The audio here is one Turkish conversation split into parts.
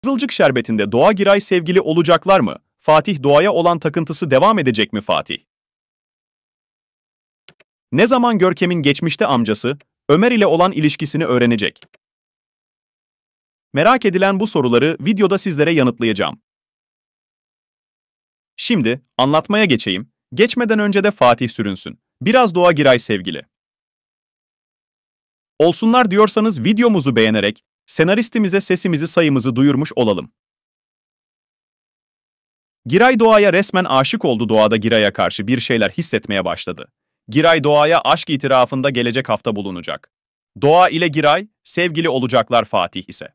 Kızılcık Şerbeti'nde Doğa Giray sevgili olacaklar mı? Fatih Doğa'ya olan takıntısı devam edecek mi Fatih? Ne zaman Görkem'in geçmişte amcası, Ömer ile olan ilişkisini öğrenecek? Merak edilen bu soruları videoda sizlere yanıtlayacağım. Şimdi anlatmaya geçeyim. Geçmeden önce de Fatih sürünsün. Biraz Doğa Giray sevgili olsunlar diyorsanız videomuzu beğenerek senaristimize sesimizi sayımızı duyurmuş olalım. Giray Doğa'ya resmen aşık oldu. Doğa da Giray'a karşı bir şeyler hissetmeye başladı. Giray Doğa'ya aşk itirafında gelecek hafta bulunacak. Doğa ile Giray sevgili olacaklar, Fatih ise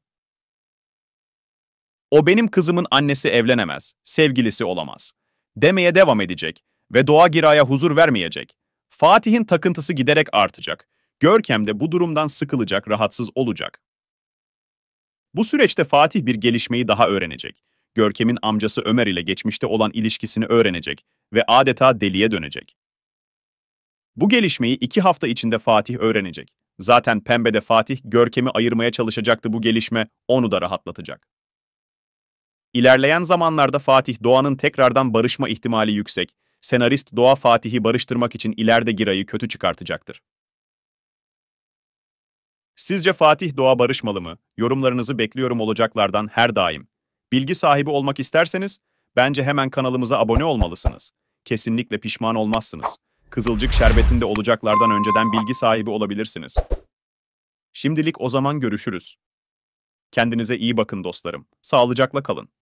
"O benim kızımın annesi, evlenemez, sevgilisi olamaz" demeye devam edecek ve Doğa Giray'a huzur vermeyecek. Fatih'in takıntısı giderek artacak. Görkem de bu durumdan sıkılacak, rahatsız olacak. Bu süreçte Fatih bir gelişmeyi daha öğrenecek. Görkem'in amcası Ömer ile geçmişte olan ilişkisini öğrenecek ve adeta deliye dönecek. Bu gelişmeyi 2 hafta içinde Fatih öğrenecek. Zaten Pembe'de Fatih Görkem'i ayırmaya çalışacaktı, bu gelişme onu da rahatlatacak. İlerleyen zamanlarda Fatih Doğan'ın tekrardan barışma ihtimali yüksek. Senarist Doğa Fatih'i barıştırmak için ileride Giray'ı kötü çıkartacaktır. Sizce Fatih Doğa barışmalı mı? Yorumlarınızı bekliyorum olacaklardan her daim. Bilgi sahibi olmak isterseniz bence hemen kanalımıza abone olmalısınız. Kesinlikle pişman olmazsınız. Kızılcık Şerbeti'nde olacaklardan önceden bilgi sahibi olabilirsiniz. Şimdilik o zaman görüşürüz. Kendinize iyi bakın dostlarım. Sağlıcakla kalın.